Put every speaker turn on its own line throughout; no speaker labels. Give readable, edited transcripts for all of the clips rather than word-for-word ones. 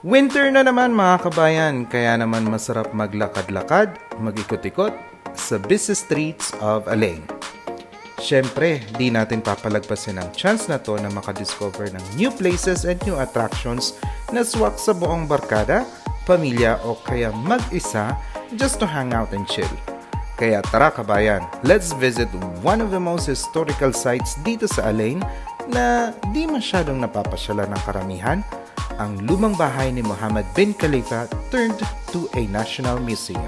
Winter na naman mga kabayan, kaya naman masarap maglakad-lakad, mag-ikot-ikot sa busy streets of Alain. Siyempre, di natin papalagpasin ang chance na to na makadiscover ng new places and new attractions na swak sa buong barkada, pamilya o kaya mag-isa just to hang out and chill. Kaya tara kabayan, let's visit one of the most historical sites dito sa Alain na di masyadong napapasyalan ng karamihan, ang lumang bahay ni Mohammed Bin Khalifa turned to a national museum.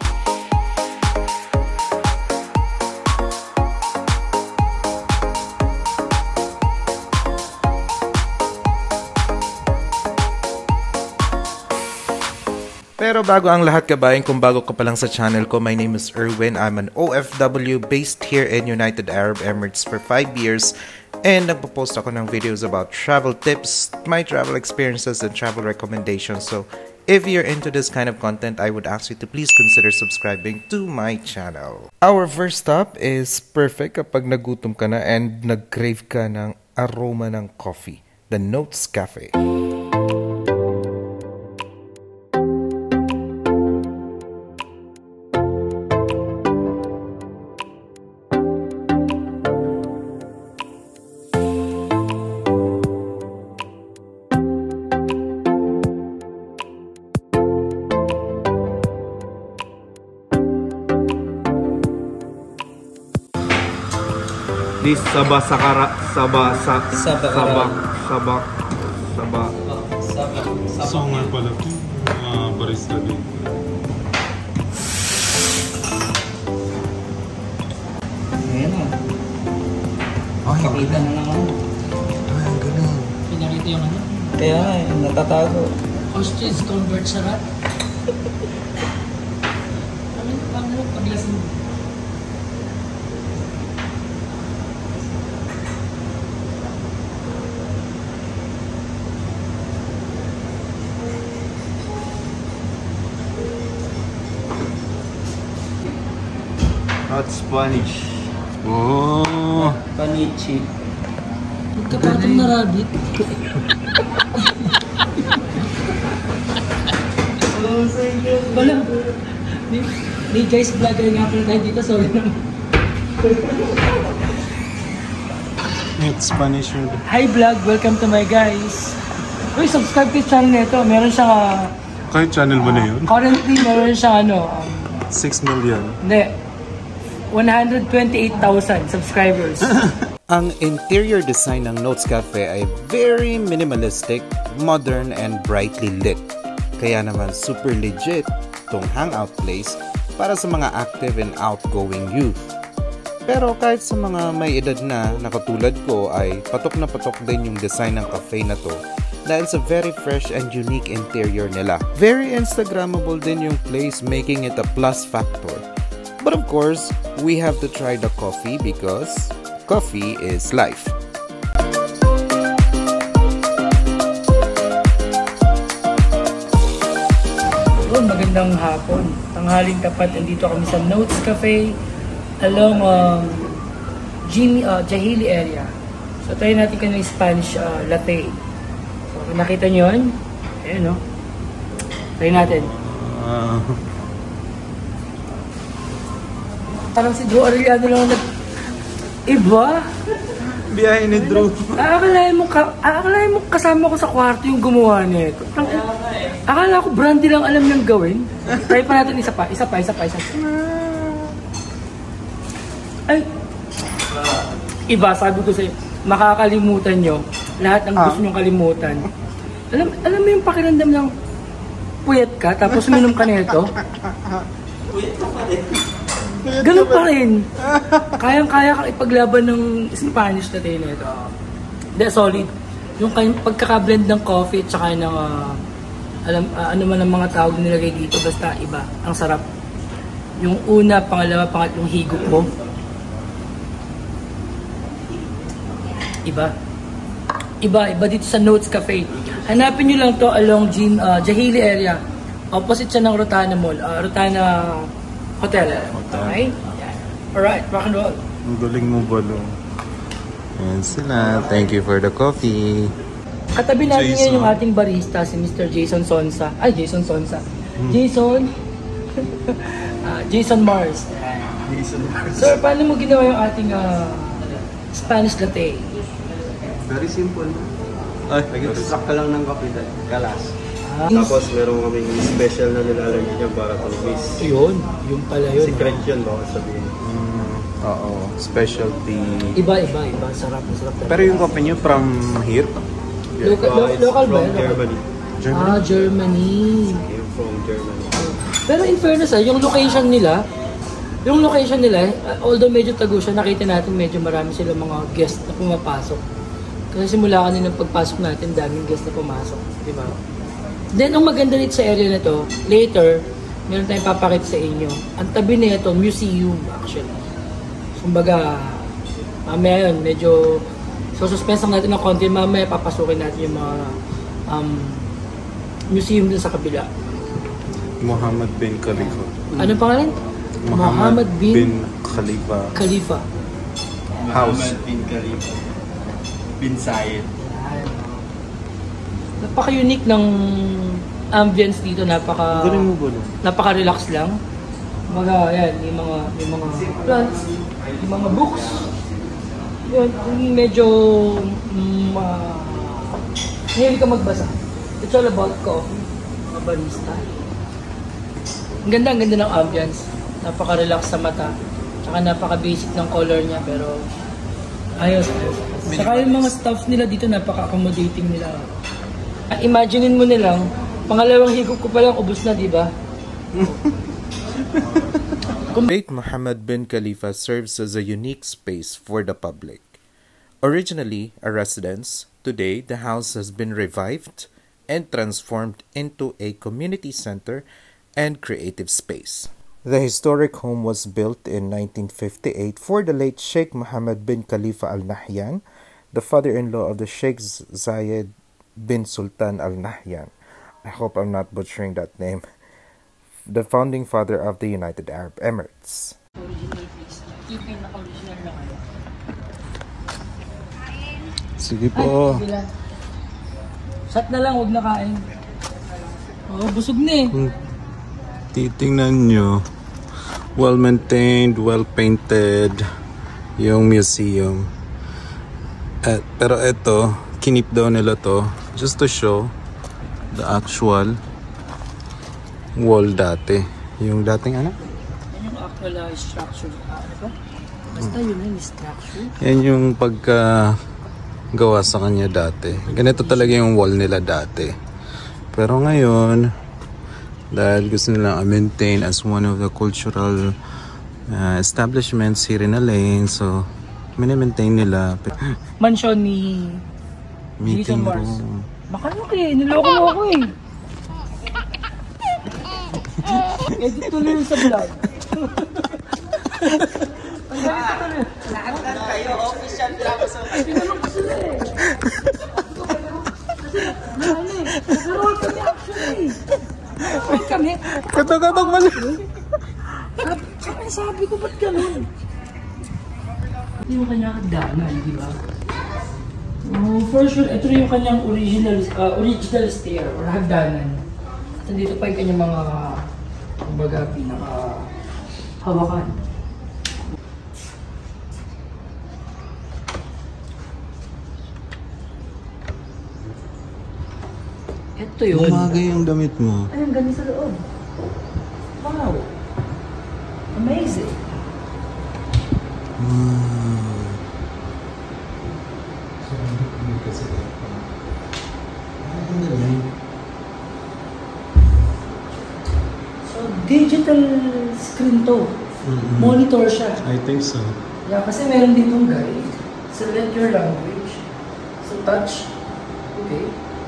Pero bago ang lahat kabayan, kung bago ka pa lang sa channel ko, my name is Erwin. I'm an OFW based here in United Arab Emirates for 5 years. And nagpo-post ako ng videos about travel tips, my travel experiences, and travel recommendations. So, if you're into this kind of content, I would ask you to please consider subscribing to my channel. Our first stop is perfect kapag nagutom ka na and nag-crave ka ng aroma ng coffee, the Notes Cafe.
This Sabak so nga pala ito, barista din.
Ayan o. Pakita na lang ako.
Ay, ang galing.
Pinakita yung ano? Kaya natatago. Ostrich convert sa rat. Ano paglasin mo?
Hot Spanish. Oh,
Panichi. Magkapatong na rabbit. Oh, sige. Wala. May guys, vlogger nga pala tayo dito. Sorry naman.
It's Spanish food.
Hi vlog, welcome to my guys. Uy, subscribe to channel nito. Meron siyang
Kahit channel mo na yun?
currently meron siyang
6 million.
Hindi. 128,000 subscribers.
Ang interior design ng Notes Cafe ay very minimalistic, modern, and brightly lit. Kaya naman super legit tong hangout place para sa mga active and outgoing youth. Pero kahit sa mga may edad na katulad ko ay patok na patok din yung design ng cafe na to dahil sa very fresh and unique interior nila. Very Instagrammable din yung place, making it a plus factor. But of course, we have to try the coffee because coffee is life.
Oh, magandang hapon. Tanghaling tapat, nandito kami sa Notes Cafe along Jahili area. So, try natin kanina yung Spanish latte. So, nakita nyo yun? Ayan, no? Try natin. Parang si Drew Arellano lang iba?
Biyahe ni Drew.
Akalain mo kasama ko sa kwarto yung gumawa nito. Akala ko brandy lang alam niyang gawin. Try pa natin isa pa. Ay! Iba, sabi ko sa'yo, makakalimutan nyo lahat ng gusto nyong kalimutan. Alam mo yung pakiramdam ng puyat ka, tapos minom ka nito? Puyat ka pa rin. Ganun pa rin. Kayang-kaya kang ipaglaban ng Spanish latte na ito. Hindi, solid. Yung pagkakablend ng coffee at saka ng ano man ang mga tawag nilagay dito, basta iba. Ang sarap. Yung una, pangalawa, pangatlong higop mo. Iba. Iba dito sa Notes Cafe. Hanapin nyo lang to along Jahili area. Opposite siya ng Rotana Mall. Rotana Hotel. Okay? Yeah. Alright, rock and roll.
Ang galing mo ba, Lo? Ayan sila. Thank you for the coffee.
Katabi natin
Jason.
ngayon yung ating barista, si Mr. Jason Sonsa. Ay, Jason Sonsa. Jason... Jason Mars.
Jason Mars.
Sir, paano mo ginawa yung ating Spanish latte?
Very simple. Nag-extract ka lang ng kape, galas.
Ah,
Tapos meron kaming special na nilalagay niya para tumis.
yun pala yun.
Secret yun, baka sabihin.
Oo, specialty.
Iba. Sarap.
Pero yung kape nyo from here?
Local ba?
From Germany.
Germany.
Came from Germany.
Pero in fairness, yung location nila, although medyo tago siya, nakita natin medyo marami silang mga guest na pumapasok. Kasi simula kanina pagpasok natin, daming guest na pumasok, di ba? Then, ang maganda dito sa area na to, later, meron tayong papakita sa inyo. Ang tabi na ito, museum actually. Kumbaga, mamaya yun, medyo suspense natin ng konti, mamaya papasukin natin yung mga museum dun sa kabila.
Mohammed Bin Khalifa.
Ano pangalan? Mohammed Bin
Khalifa.
House.
Mohammed Bin Khalifa. Bin Zayed.
Napaka-unique ng ambience dito, napaka-relax lang. Mga yan, yung mga plants, yung mga books. Yun, medyo mahilig ka magbasa. It's all about coffee, mga barista. Ang ganda ng ambience. Napaka-relax sa mata. Tsaka napaka-basic ng color niya, pero ayos. Saka yung mga staffs nila dito, napaka-accommodating nila. Imaginein mo nilang, pangalawang higop ko pa lang, ubos na, di ba?
Late Mohammed Bin Khalifa serves as a unique space for the public. Originally a residence, today the house has been revived and transformed into a community center and creative space. The historic home was built in 1958 for the late Sheikh Mohammed bin Khalifa Al Nahyan, the father-in-law of the Sheikh Zayed bin Sultan Al Nahyan. I hope I'm not butchering that name. The founding father of the United Arab Emirates.
Sige po.
Shot na lang, huwag na kain. Busog na eh.
Titingnan nyo. Well-maintained, well-painted yung museum. Pero ito, kinip daw nila to just to show the actual wall dati. Yung dating ano?
Yan yung actual structure. Ano ba? Basta yun yung structure.
Yan yung pagkagawa sa kanya dati. Ganito talaga yung wall nila dati. Pero ngayon, dahil gusto nila maintain as one of the cultural establishments here in Alain, so mini-maintain nila.
Mansion ni
Meeting
Jason Mars.
room.
Makano kayo, niloko mo ako eh. Edit tuloy yun sa vlog.
Lahat kayo, official vlog sa
Pinanong ko sila eh. Nag-roll kami actually. Nag-roll kami.
Katok-katok pala.
Sabi ko, ba't ganun? Ito yung kanyang hagdanan, di ba? For sure, ito yung kanyang original stair or hagdanan. At nandito pa yung kanyang mga kumbaga pinaka-hawakan. Ito yun.
Umagay yung damit mo.
Ay, ang ganda sa loob. Wow. Amazing. So, digital screen to. Monitor siya.
I think so.
Yeah, kasi meron ditong guide. Select your language. So, touch. Okay.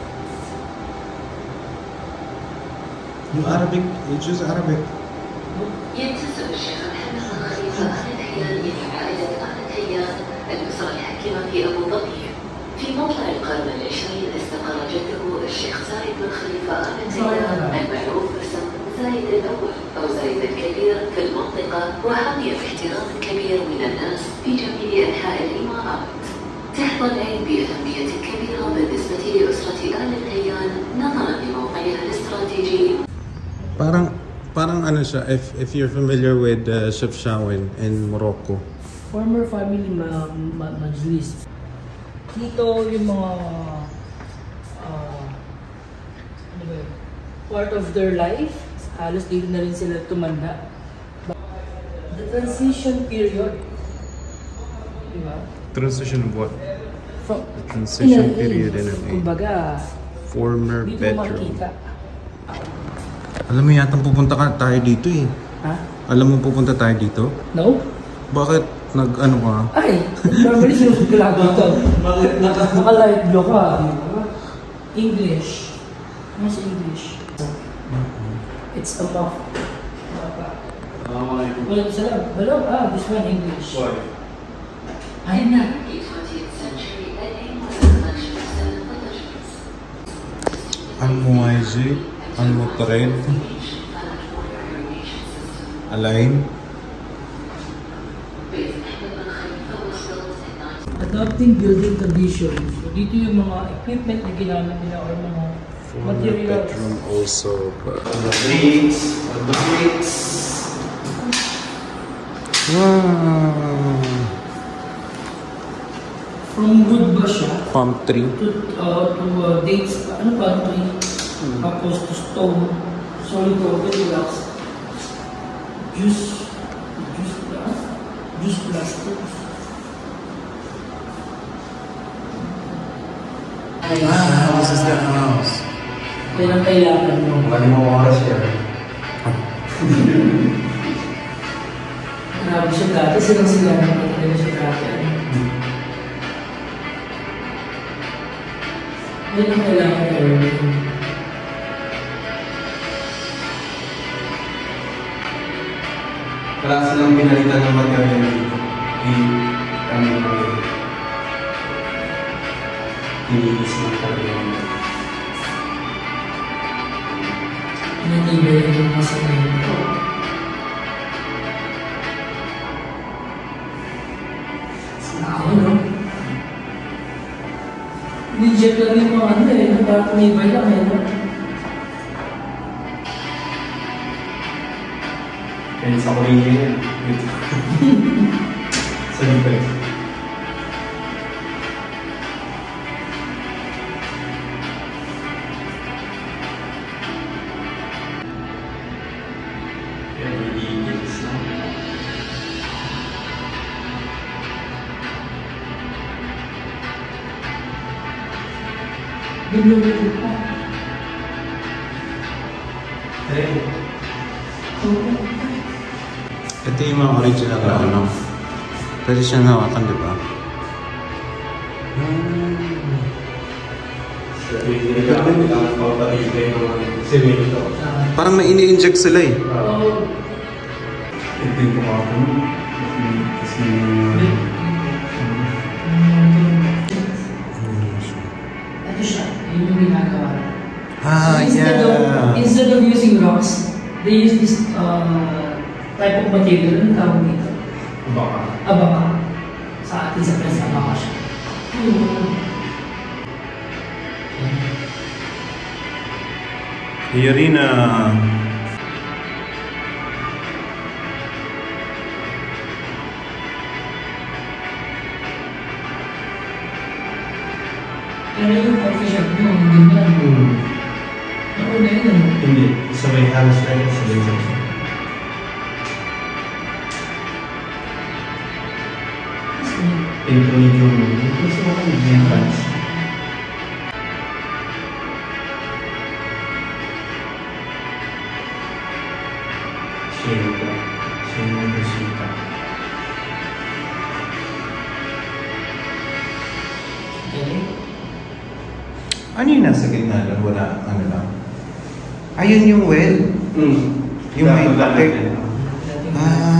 Yung Arabic, you choose Arabic.
ينتسب الشيخ محمد بن خليفة آل نهيان إلى عائلة آل نهيان الأسرة الحاكمة في أبو ظبي. في مطلع القرن العشرين استقر جده الشيخ زايد بن خليفة آل نهيان المعروف باسم زايد الأول أو زايد الكبير في المنطقة، وحظي باحترام كبير من الناس في جميع أنحاء الإمارات. تحظى العين بأهمية كبيرة بالنسبة لأسرة آل الكيان نظرا لموقعها الاستراتيجي.
Parang ano siya, if you're familiar with Chefchaouen in Morocco.
Former family majlis. Dito yung mga ano ba yun? Part of their life, halos dito na rin sila tumanda. The transition period, diba?
Transition of what?
From
The transition period in a
kumbaga,
former
dito
bedroom.
makikita.
Alam mo yata pupunta tayo dito eh.
Ha?
Alam mo pupunta tayo dito?
No?
Bakit nag-ano ka?
Ay, normally sinusunod ko lahat dito. Naka-light blue ka. English. Ano sa English? It's a muff. Well, salam. Hello? This one English. Why? Ayun na.
Al-Muwazi, Al-Mutred, Alain.
Adopting building conditions. So, dito yung mga equipment na ginamit nila or mga materials.
Bedroom also, but...
The bricks.
Wow!
From wood ba siya?
Palm tree.
To dates, ano palm tree? Tapos to stone. Solid coated glass. Juice plastic.
This is the house.
Yan ang kailangan mo.
Malimang oras yan.
Grabe siya dati. Silang naman nila siya dati. Yan ang kailangan mo.
Wala silang pinalitan ng material dito. Iniis ng talagang.
Nanibay yung mga sanay mo. Ano? Reject lang yung mga ano eh. Parang nibay lang eh.
Kaya sa kulinya yan. Sa libay.
Renovated pa.
Ito yung mga original na ano. Pwede siyang hawakan, di ba? Parang may ini-inject sila eh.
Ito siya. Yun yung ginagawa.
Yeah.
Instead of using rocks, they use this type of material. Anong tawag dito? Abaka. Sa atin sa press, abaka siya.
Yarina.
Pero yung coffee shop mo, hindi na. Ako na yun.
Hindi. Sabay halos lang. Sabay sa Pintunin yung gusto mo kang bigyan fans. Siyenta.
Ano yung nasa gitna doon? Wala, ano lang? Ayun yung well? Yung may bakit?